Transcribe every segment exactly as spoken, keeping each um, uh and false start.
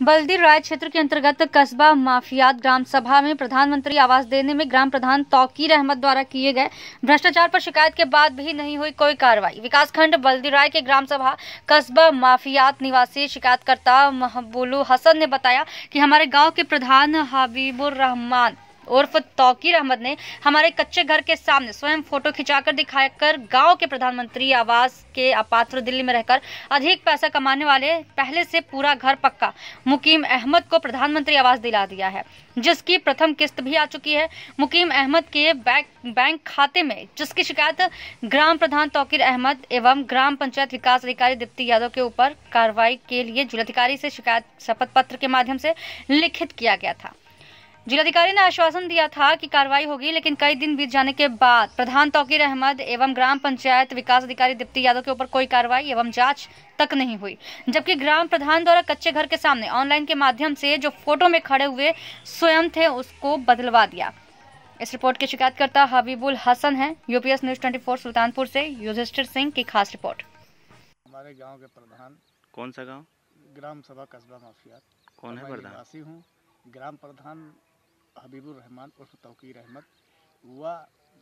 बल्दी राय क्षेत्र के अंतर्गत कस्बा माफियात ग्राम सभा में प्रधानमंत्री आवास देने में ग्राम प्रधान तौकीर अहमद द्वारा किए गए भ्रष्टाचार पर शिकायत के बाद भी नहीं हुई कोई कार्रवाई। विकासखंड बल्दी राय के ग्राम सभा कस्बा माफियात निवासी शिकायतकर्ता महबूल हसन ने बताया कि हमारे गांव के प्रधान हबीबुर रहमान उर्फ तौकीर अहमद ने हमारे कच्चे घर के सामने स्वयं फोटो खिंचाकर दिखाकर गांव के प्रधानमंत्री आवास के अपात्र दिल्ली में रहकर अधिक पैसा कमाने वाले पहले से पूरा घर पक्का मुकीम अहमद को प्रधानमंत्री आवास दिला दिया है, जिसकी प्रथम किस्त भी आ चुकी है। मुकीम अहमद के बैंक बैंक खाते में, जिसकी शिकायत ग्राम प्रधान तौकीर अहमद एवं ग्राम पंचायत विकास अधिकारी दीप्ति यादव के ऊपर कार्रवाई के लिए जिलाधिकारी से शिकायत शपथ पत्र के माध्यम से लिखित किया गया था। जिलाधिकारी ने आश्वासन दिया था कि कार्रवाई होगी, लेकिन कई दिन बीत जाने के बाद प्रधान तौकीर अहमद एवं ग्राम पंचायत विकास अधिकारी दीप्ति यादव के ऊपर कोई कार्रवाई एवं जांच तक नहीं हुई, जबकि ग्राम प्रधान द्वारा कच्चे घर के सामने ऑनलाइन के माध्यम से जो फोटो में खड़े हुए स्वयं थे उसको बदलवा दिया। इस रिपोर्ट के शिकायतकर्ता हबीबुल हसन है। यूपीएस न्यूज चौबीस सुल्तानपुर से युधिष्ठिर सिंह की खास रिपोर्ट। हमारे गाँव के प्रधान, कौन सा गाँव? ग्राम सभा कस्बा माफियात। कौन है प्रधान? निवासी हूँ। ग्राम प्रधान हबीबुर रहमान उर्फ तौकीर अहमद व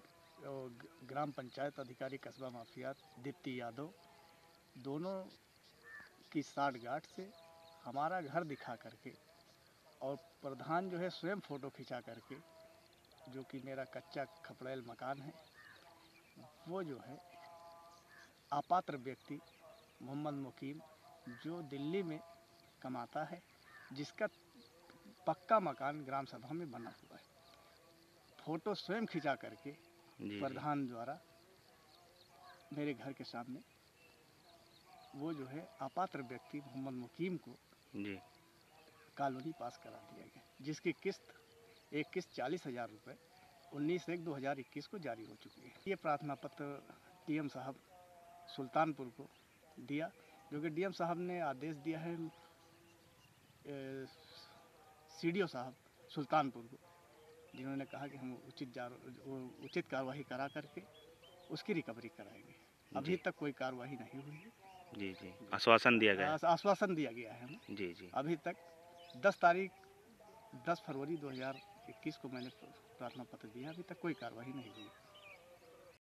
ग्राम पंचायत अधिकारी कस्बा माफियात दीप्ति यादव, दोनों की साठगांठ से हमारा घर दिखा करके और प्रधान जो है स्वयं फ़ोटो खिंचा करके, जो कि मेरा कच्चा खपड़ेल मकान है, वो जो है अपात्र व्यक्ति मोहम्मद मुकीम जो दिल्ली में कमाता है, जिसका पक्का मकान ग्राम सभा में बना हुआ है, फोटो स्वयं खिंचा करके प्रधान द्वारा मेरे घर के सामने वो जो है अपात्र व्यक्ति मोहम्मद मुकीम को जी कॉलोनी पास करा दिया गया, जिसकी किस्त एक किस्त चालीस हजार रुपये उन्नीस एक दो हजार इक्कीस को जारी हो चुकी है। ये प्रार्थना पत्र डीएम साहब सुल्तानपुर को दिया, जो कि डीएम साहब ने आदेश दिया है सीडीओ साहब सुल्तानपुर को, जिन्होंने कहा कि हम उचित उचित कार्रवाई करा करके उसकी रिकवरी कराएंगे। अभी तक कोई कार्रवाई नहीं हुई है। जी जी आश्वासन दिया गया है। आश्वासन दिया गया है हमें। जी जी अभी तक दस तारीख दस फरवरी दो हज़ार इक्कीस को मैंने प्रार्थना पत्र दिया, अभी तक कोई कार्रवाई नहीं हुई।